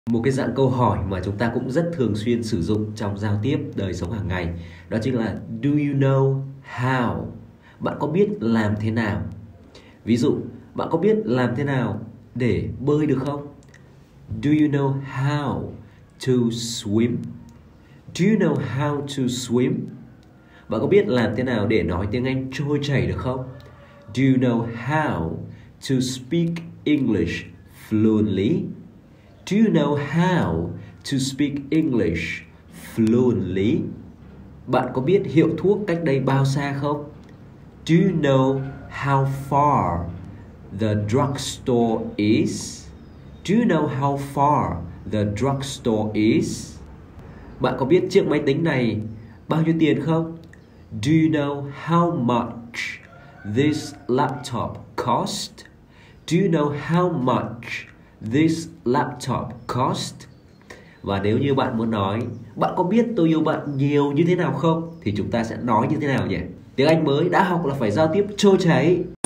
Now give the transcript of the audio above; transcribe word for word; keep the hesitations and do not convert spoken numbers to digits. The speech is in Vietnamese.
Một cái dạng câu hỏi mà chúng ta cũng rất thường xuyên sử dụng trong giao tiếp đời sống hàng ngày, đó chính là do you know how? Bạn có biết làm thế nào? Ví dụ, bạn có biết làm thế nào để bơi được không? Do you know how to swim? Do you know how to swim? Bạn có biết làm thế nào để nói tiếng Anh trôi chảy được không? Do you know how to speak English fluently? Do you know how to speak English fluently? Bạn có biết hiệu thuốc cách đây bao xa không? Do you know how far the drugstore is? Do you know how far the drugstore is? Bạn có biết chiếc máy tính này bao nhiêu tiền không? Do you know how much this laptop cost? Do you know how much this laptop cost? Và nếu như bạn muốn nói bạn có biết tôi yêu bạn nhiều như thế nào không, thì chúng ta sẽ nói như thế nào nhỉ? Tiếng Anh mới đã học là phải giao tiếp trôi chảy.